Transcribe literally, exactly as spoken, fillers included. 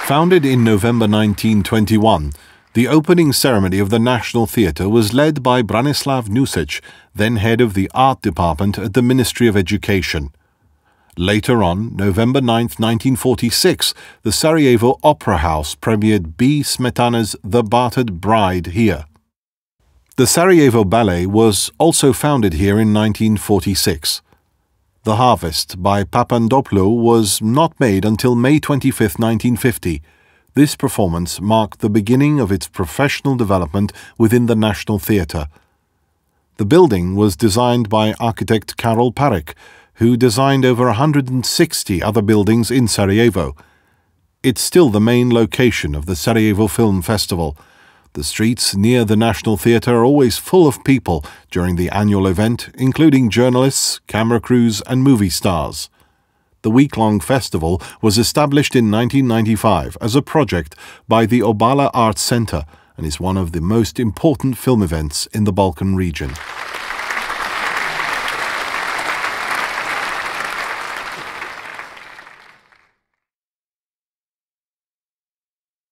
Founded in November nineteen twenty-one, the opening ceremony of the National Theatre was led by Branislav Nusic, then head of the art department at the Ministry of Education. Later on, November ninth, nineteen forty-six, the Sarajevo Opera House premiered B. Smetana's The Battered Bride here. The Sarajevo Ballet was also founded here in nineteen forty-six. The Harvest by Papandopoulou was not made until May twenty-fifth, nineteen fifty. This performance marked the beginning of its professional development within the National Theatre. The building was designed by architect Karol Parek, who designed over one hundred sixty other buildings in Sarajevo. It's still the main location of the Sarajevo Film Festival. The streets near the National Theatre are always full of people during the annual event, including journalists, camera crews and movie stars. The week-long festival was established in nineteen ninety-five as a project by the Obala Arts Center and is one of the most important film events in the Balkan region.